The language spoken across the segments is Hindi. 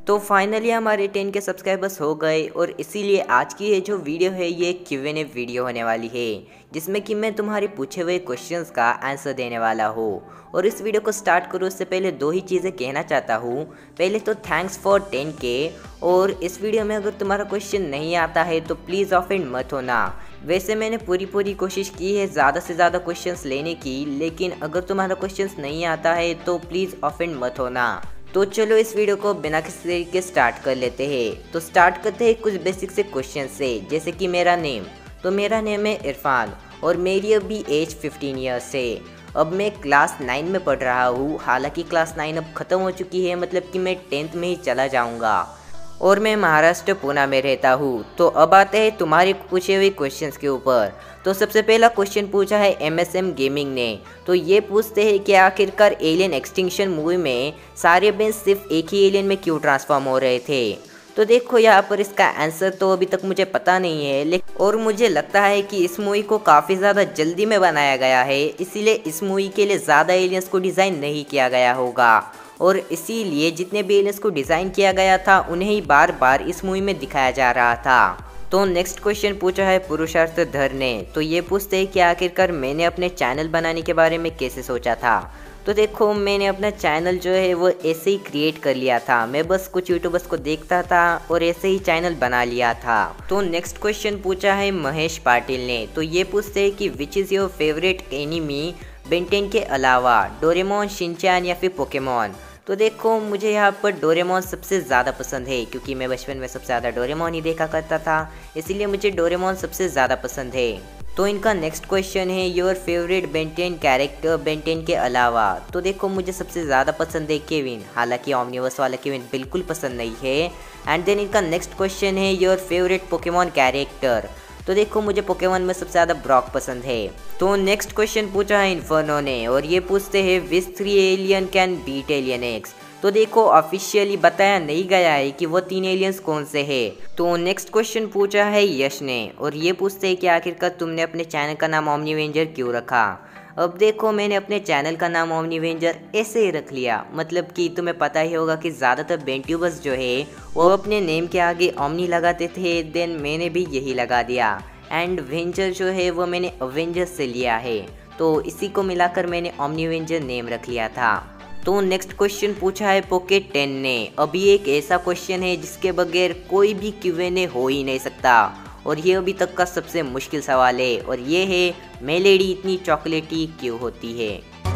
तो फाइनली हमारे 10 के सब्सक्राइबर्स हो गए और इसीलिए आज की ये जो वीडियो है ये Q&A वीडियो होने वाली है, जिसमें कि मैं तुम्हारे पूछे हुए क्वेश्चंस का आंसर देने वाला हूँ। और इस वीडियो को स्टार्ट करूँ उससे पहले दो ही चीज़ें कहना चाहता हूँ। पहले तो थैंक्स फॉर 10K, और इस वीडियो में अगर तुम्हारा क्वेश्चन नहीं आता है तो प्लीज़ ऑफेंड मत होना। वैसे मैंने पूरी कोशिश की है ज़्यादा से ज़्यादा क्वेश्चंस लेने की, लेकिन अगर तुम्हारा क्वेश्चंस नहीं आता है तो प्लीज़ ऑफेंड मत होना। तो चलो इस वीडियो को बिना किसी तरीके स्टार्ट कर लेते हैं। तो स्टार्ट करते हैं कुछ बेसिक से क्वेश्चन से, जैसे कि मेरा नेम। तो मेरा नेम है इरफान और मेरी अभी एज 15 ईयर्स है। अब मैं क्लास 9 में पढ़ रहा हूँ। हालांकि क्लास 9 अब ख़त्म हो चुकी है, मतलब कि मैं 10th में ही चला जाऊँगा। और मैं महाराष्ट्र पुणे में रहता हूँ। तो अब आते हैं तुम्हारे पूछे हुए क्वेश्चंस के ऊपर। तो सबसे पहला क्वेश्चन पूछा है MSM गेमिंग ने। तो ये पूछते हैं कि आखिरकार एलियन एक्सटिंक्शन मूवी में सारे बेंच सिर्फ एक ही एलियन में क्यों ट्रांसफॉर्म हो रहे थे। तो देखो यहाँ पर इसका आंसर तो अभी तक मुझे पता नहीं है, लेकिन और मुझे लगता है कि इस मूवी को काफ़ी ज़्यादा जल्दी में बनाया गया है, इसीलिए इस मूवी के लिए ज़्यादा एलियंस को डिज़ाइन नहीं किया गया होगा। और इसीलिए जितने भी एलियंस को डिज़ाइन किया गया था उन्हें ही बार बार इस मूवी में दिखाया जा रहा था। तो नेक्स्ट क्वेश्चन पूछा है पुरुषार्थ धर ने। तो ये पूछते हैं कि आखिरकार मैंने अपने चैनल बनाने के बारे में कैसे सोचा था। तो देखो, मैंने अपना चैनल जो है वो ऐसे ही क्रिएट कर लिया था। मैं बस कुछ यूट्यूबर्स को देखता था और ऐसे ही चैनल बना लिया था। तो नेक्स्ट क्वेश्चन पूछा है महेश पाटिल ने। तो ये पूछते हैं कि which is your favourite enemy Ben 10 के अलावा, डोरेमोन, शिनचैन या फिर पोकेमोन। तो देखो, मुझे यहाँ पर डोरेमोन सबसे ज़्यादा पसंद है, क्योंकि मैं बचपन में सबसे ज़्यादा डोरेमोन ही देखा करता था, इसीलिए मुझे डोरेमोन सबसे ज़्यादा पसंद है। तो इनका नेक्स्ट क्वेश्चन है your favourite Ben 10 character Ben 10 के अलावा। तो देखो, मुझे सबसे ज़्यादा पसंद है केविन। हालांकि ऑमनिवर्स वाला केविन बिल्कुल पसंद नहीं है। एंड देन इनका नेक्स्ट क्वेश्चन है योर फेवरेट पोकेमोन कैरेक्टर। तो देखो, मुझे पोकेमोन में सबसे ज़्यादा ब्रॉक पसंद है। तो नेक्स्ट क्वेश्चन पूछा है इन्फर्नो ने, और ये पूछते हैं which 3 alien can beat alien X. तो देखो, ऑफिशियली बताया नहीं गया है कि वो 3 एलियंस कौन से हैं। तो नेक्स्ट क्वेश्चन पूछा है यश ने, और ये पूछते हैं कि आखिरकार तुमने अपने चैनल का नाम ओमनीवेंजर क्यों रखा। अब देखो, मैंने अपने चैनल का नाम ओमनीवेंजर ऐसे ही रख लिया, मतलब कि तुम्हें पता ही होगा कि ज़्यादातर बेंट्यूबर्स जो है वो अपने नेम के आगे ओमनी लगाते थे, देन मैंने भी यही लगा दिया। एंड वेंजर जो है वो मैंने अवेंजर्स से लिया है, तो इसी को मिलाकर मैंने ओमनीवेंजर नेम रख लिया था। तो नेक्स्ट क्वेश्चन पूछा है पॉकेट 10 ने। अभी एक ऐसा क्वेश्चन है जिसके बगैर कोई भी Q&A हो ही नहीं सकता, और ये अभी तक का सबसे मुश्किल सवाल है, और ये है मेलेडी इतनी चॉकलेटी क्यों होती है।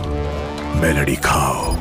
मेलेडी खाओ,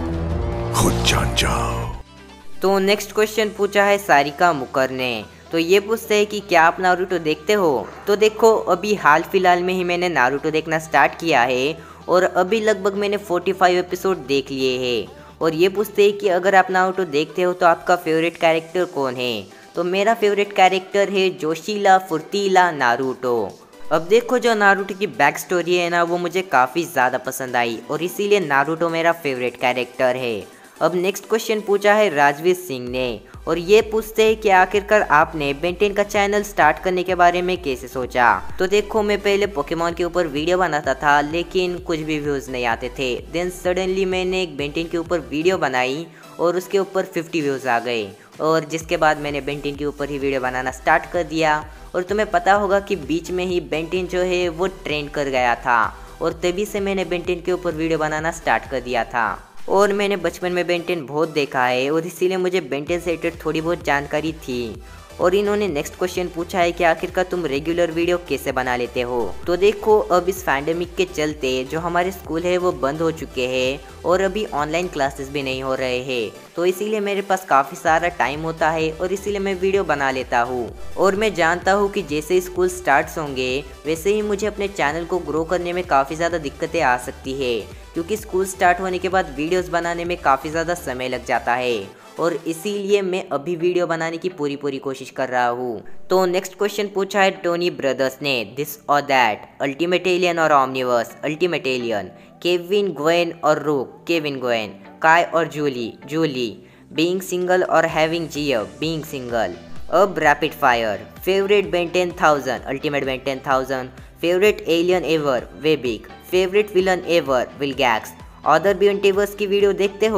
खुद जान जाओ। तो नेक्स्ट क्वेश्चन पूछा है सारिका मुकर ने। तो ये पूछते हैं कि क्या आप नारुतो देखते हो। तो देखो, अभी हाल फिलहाल में ही मैंने नारुतो देखना स्टार्ट किया है, और अभी लगभग मैंने 45 एपिसोड देख लिए हैं। और ये पूछते हैं कि अगर आप नारुतो देखते हो तो आपका फेवरेट कैरेक्टर कौन है। तो मेरा फेवरेट कैरेक्टर है जोशीला फुर्तीला नारुतो। अब देखो, जो नारुतो की बैक स्टोरी है ना, वो मुझे काफ़ी ज़्यादा पसंद आई, और इसीलिए नारुतो मेरा फेवरेट कैरेक्टर है। अब नेक्स्ट क्वेश्चन पूछा है राजवीर सिंह ने, और ये पूछते हैं कि आखिरकार आपने बेन 10 का चैनल स्टार्ट करने के बारे में कैसे सोचा। तो देखो, मैं पहले पोकेमोन के ऊपर वीडियो बनाता था, लेकिन कुछ भी व्यूज़ नहीं आते थे। देन सडनली मैंने एक बेन 10 के ऊपर वीडियो बनाई और उसके ऊपर 50 व्यूज़ आ गए, और जिसके बाद मैंने बेन 10 के ऊपर ही वीडियो बनाना स्टार्ट कर दिया। और तुम्हें पता होगा कि बीच में ही बेन 10 जो है वो ट्रेंड कर गया था, और तभी से मैंने बेन 10 के ऊपर वीडियो बनाना स्टार्ट कर दिया था। और मैंने बचपन में बेन 10 बहुत देखा है, और इसीलिए मुझे बेन 10 से रिलेटेड थोड़ी बहुत जानकारी थी। और इन्होंने नेक्स्ट क्वेश्चन पूछा है कि आखिरकार तुम रेगुलर वीडियो कैसे बना लेते हो। तो देखो, अब इस पैंडेमिक के चलते जो हमारे स्कूल है वो बंद हो चुके हैं, और अभी ऑनलाइन क्लासेस भी नहीं हो रहे हैं, तो इसीलिए मेरे पास काफ़ी सारा टाइम होता है, और इसीलिए मैं वीडियो बना लेता हूँ। और मैं जानता हूँ कि जैसे ही स्कूल स्टार्ट्स होंगे वैसे ही मुझे अपने चैनल को ग्रो करने में काफ़ी ज़्यादा दिक्कतें आ सकती है, क्योंकि स्कूल स्टार्ट होने के बाद वीडियोस बनाने में काफ़ी ज़्यादा समय लग जाता है, और इसीलिए मैं अभी वीडियो बनाने की पूरी कोशिश कर रहा हूँ। तो नेक्स्ट क्वेश्चन पूछा है टोनी ब्रदर्स ने, दिस और दैट, अल्टीमेट एलियन और omniverse, ultimate alien, Kevin Gwen और रूक, केविन ग्वेन, काय और जूली, जूली, बीइंग सिंगल और हैविंग जियो, बीइंग सिंगल। अब rapid fire, favourite Ben 10,000, ultimate Ben 10,000, favourite alien ever, Way Big, favourite villain ever, Vilgax. Other बेंटिवर्स की वीडियो देखते हो।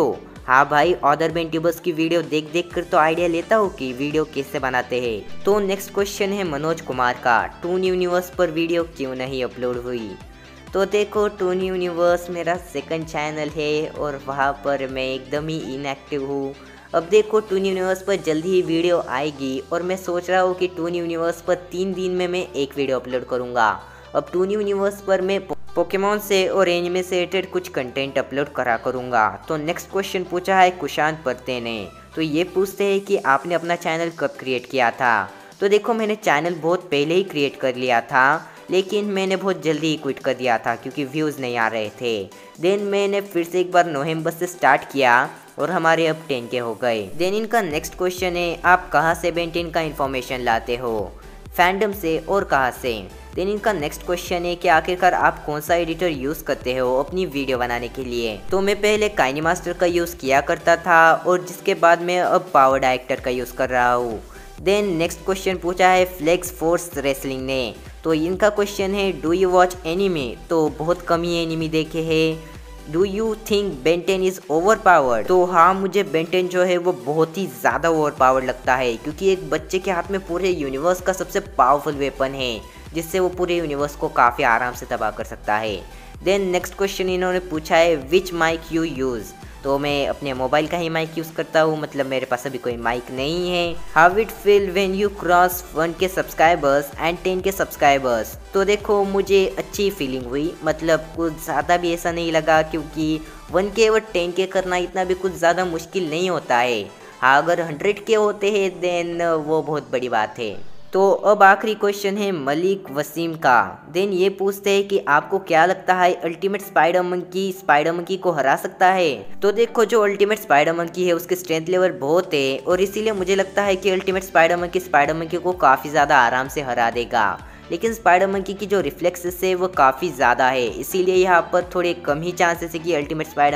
हाँ भाई, अदर बेन ट्यूबर्स की वीडियो देख देख कर तो आइडिया लेता हूँ कि वीडियो कैसे बनाते हैं। तो नेक्स्ट क्वेश्चन है मनोज कुमार का, टून यूनिवर्स पर वीडियो क्यों नहीं अपलोड हुई। तो देखो, टून यूनिवर्स मेरा सेकंड चैनल है और वहाँ पर मैं एकदम ही इनएक्टिव हूँ। अब देखो, टून यूनिवर्स पर जल्दी ही वीडियो आएगी और मैं सोच रहा हूँ कि टून यूनिवर्स पर 3 दिन में मैं एक वीडियो अपलोड करूँगा। अब टून यूनिवर्स पर मैं पोकेमॉन से और एनिमे से रिलेटेड कुछ कंटेंट अपलोड करा करूँगा। तो नेक्स्ट क्वेश्चन पूछा है कुशांत परते ने। तो ये पूछते हैं कि आपने अपना चैनल कब क्रिएट किया था। तो देखो, मैंने चैनल बहुत पहले ही क्रिएट कर लिया था, लेकिन मैंने बहुत जल्दी ही क्विट कर दिया था क्योंकि व्यूज़ नहीं आ रहे थे। देन मैंने फिर से एक बार नवंबर से स्टार्ट किया और हमारे अब 10K हो गए। देन इनका नेक्स्ट क्वेश्चन है, आप कहाँ से बेन 10 का इन्फॉर्मेशन लाते हो, फैंडम से और कहाँ से। देन इनका नेक्स्ट क्वेश्चन है कि आखिरकार आप कौन सा एडिटर यूज़ करते हो अपनी वीडियो बनाने के लिए। तो मैं पहले काइनीमास्टर का यूज़ किया करता था और जिसके बाद मैं अब पावर डायरेक्टर का यूज़ कर रहा हूँ। देन नेक्स्ट क्वेश्चन पूछा है फ्लेक्स फोर्स रेसलिंग ने। तो इनका क्वेश्चन है, डू यू वॉच एनिमे। तो बहुत कम ही एनिमे देखे हैं। Do you think Ben 10 is overpowered. तो हाँ, मुझे बेन 10 जो है वो बहुत ही ज़्यादा ओवर पावर्ड लगता है क्योंकि एक बच्चे के हाथ में पूरे यूनिवर्स का सबसे पावरफुल वेपन है जिससे वो पूरे यूनिवर्स को काफ़ी आराम से तबाह कर सकता है। देन नेक्स्ट क्वेश्चन इन्होंने पूछा है, विच माइक यू यूज़। तो मैं अपने मोबाइल का ही माइक यूज़ करता हूँ, मतलब मेरे पास अभी कोई माइक नहीं है। How it feel when you cross 1K subscribers and 10K subscribers. तो देखो, मुझे अच्छी फीलिंग हुई, मतलब कुछ ज़्यादा भी ऐसा नहीं लगा क्योंकि 1K और 10K करना इतना भी कुछ ज़्यादा मुश्किल नहीं होता है। हाँ, अगर 100K होते हैं देन वो बहुत बड़ी बात है। तो अब आखिरी क्वेश्चन है मलिक वसीम का। देन ये पूछते हैं कि आपको क्या लगता है अल्टीमेट स्पाइडर मंकी को हरा सकता है। तो देखो, जो अल्टीमेट स्पाइडर मंकी है उसके स्ट्रेंथ लेवल बहुत है और इसीलिए मुझे लगता है कि अल्टीमेट स्पाइडर मंकी को काफ़ी ज़्यादा आराम से हरा देगा। लेकिन स्पाइडर मंकी की जो रिफ्लेक्सेस है वो काफ़ी ज़्यादा है, इसीलिए यहाँ पर थोड़े कम ही चांसेस है कि अल्टीमेट स्पाइडर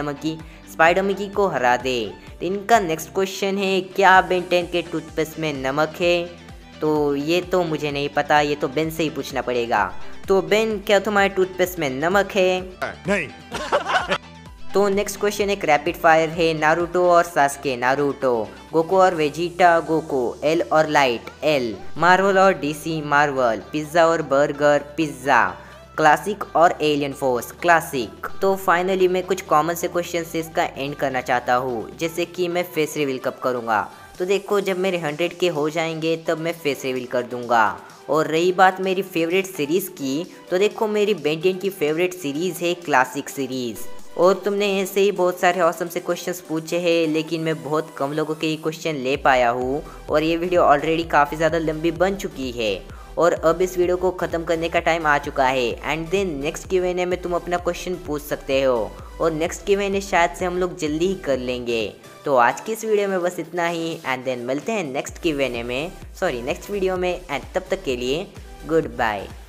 मंकी को हरा दे। तो इनका नेक्स्ट क्वेश्चन है, क्या बेन 10 के टूथपेस्ट में नमक है। तो ये तो मुझे नहीं पता, ये तो बेन से ही पूछना पड़ेगा। तो बेन, क्या तुम्हारे टूथपेस्ट में नमक है। नहीं। तो नेक्स्ट क्वेश्चन एक रैपिड फायर है, नारुतो और सास्के नारुतो, गोकू और वेजिटा गोकू, एल और लाइट एल, मार्वल और डीसी मार्वल, पिज्ज़ा और बर्गर पिज्ज़ा, क्लासिक और एलियन फोर्स क्लासिक। तो फाइनली मैं कुछ कॉमन से क्वेश्चन से इसका एंड करना चाहता हूँ, जैसे कि मैं फेस रिवील कब करूँगा। तो देखो, जब मेरे 100K हो जाएंगे तब मैं फेस रिवील कर दूंगा। और रही बात मेरी फेवरेट सीरीज़ की, तो देखो मेरी बेन 10 की फेवरेट सीरीज़ है क्लासिक सीरीज़। और तुमने ऐसे ही बहुत सारे ऑसम से क्वेश्चंस पूछे हैं, लेकिन मैं बहुत कम लोगों के ही क्वेश्चन ले पाया हूँ और ये वीडियो ऑलरेडी काफ़ी ज़्यादा लंबी बन चुकी है और अब इस वीडियो को ख़त्म करने का टाइम आ चुका है। एंड देन नेक्स्ट Q&A में तुम अपना क्वेश्चन पूछ सकते हो और नेक्स्ट Q&A शायद से हम लोग जल्दी ही कर लेंगे। तो आज की इस वीडियो में बस इतना ही एंड देन मिलते हैं नेक्स्ट वीडियो में एंड तब तक के लिए गुड बाय।